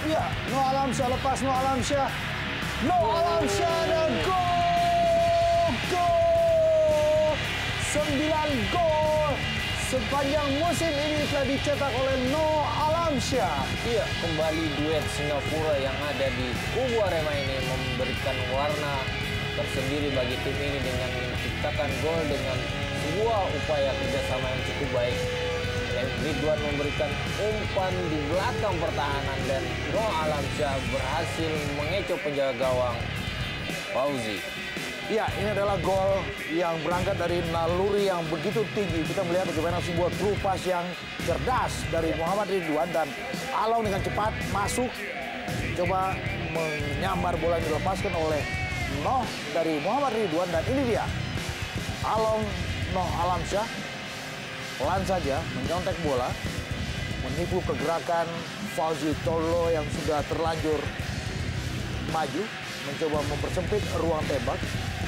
Ya, No Alamsyah lepas No Alamsyah. No Alamsyah dan gol! Gol! 9 gol sepanjang musim ini telah dicetak oleh No Alamsyah. Iya, kembali duet Singapura yang ada di kubu Arema ini memberikan warna tersendiri bagi tim ini dengan menciptakan gol dengan sebuah upaya kerjasama yang cukup baik. Ridwan memberikan umpan di belakang pertahanan dan No Alamsyah berhasil mengecoh penjaga gawang Fauzi. Ya, ini adalah gol yang berangkat dari naluri yang begitu tinggi. Kita melihat bagaimana sebuah true pass yang cerdas dari Muhammad Ridwan dan Along dengan cepat masuk. Coba menyambar bola yang dilepaskan oleh Noh dari Muhammad Ridwan dan ini dia. Along Noh Alamsyah pelan saja menyontek bola, menipu pergerakan Fauzi Tolo yang sudah terlanjur maju, mencoba mempersempit ruang tembak.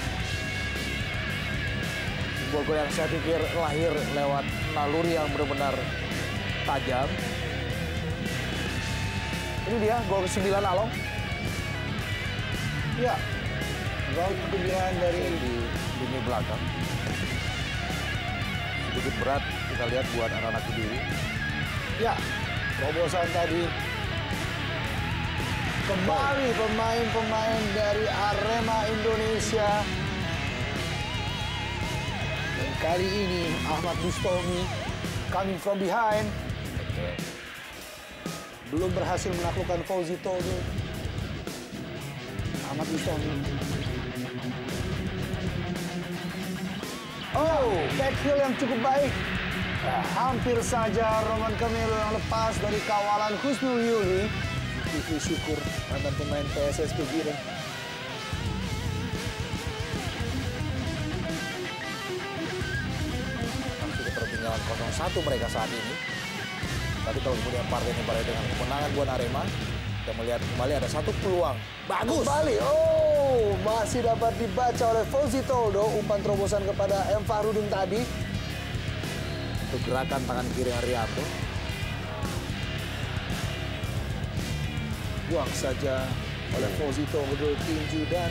Gol yang saya pikir lahir lewat naluri yang benar-benar tajam. Ini dia gol ke-9 Along. Ya, gol ke-9 dari di lini belakang. Sedikit berat kita lihat buat anak-anak Kediri. Ya, terobosan tadi. Kembali pemain-pemain dari Arema Indonesia. Dan kali ini Ahmad Bustomi coming from behind. Belum berhasil menaklukkan Fauzi Tolo. Ahmad Bustomi. Oh, backheel yang cukup baik. Hampir saja Roman Camelo yang lepas dari kawalan Husnul Yuli. Fikri Syukur, mantan pemain PSS Kegiren. Masih ketertinggalan 0-1 mereka saat ini. Tapi kalau kemudian partai ini berakhir dengan kemenangan buat Arema, kita melihat kembali ada satu peluang. Bagus! Kembali, oh, masih dapat dibaca oleh Fauzi Toldo. Umpan terobosan kepada M. Fahrudin tadi. Untuk gerakan tangan kiri Haryanto. Buang saja oleh Fauzi Toldo tinju dan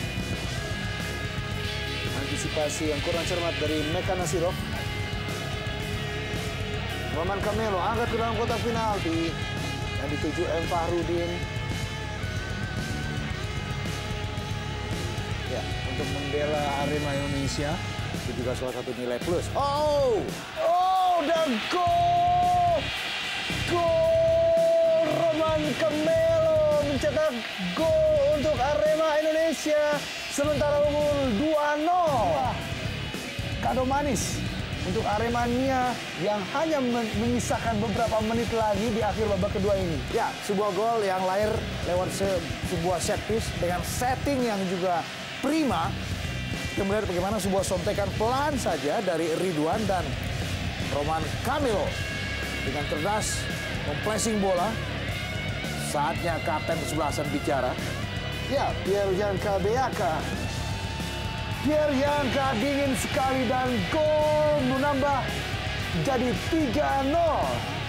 antisipasi yang kurang cermat dari Meka Nasirov. Roman Camelo angkat ke dalam kotak penalti yang dituju M. Fahrudin. Ya, untuk membela Arema Indonesia itu juga salah satu nilai plus. Dan gol! Gol! Roman Camelo mencetak gol untuk Arema Indonesia. Sementara unggul 2-0. Kado manis untuk Aremania yang hanya menyisakan beberapa menit lagi di akhir babak kedua ini. Ya, sebuah gol yang lahir lewat sebuah set piece dengan setting yang juga prima. Kita melihat bagaimana sebuah sontekan pelan saja dari Ridwan dan Roman Camelo dengan cerdas memplacing bola. Saatnya kapten kesebelasan bicara. Ya, Pierre-Jan Kabeaka. Pierre-Jan dingin sekali dan gol menambah jadi 3-0.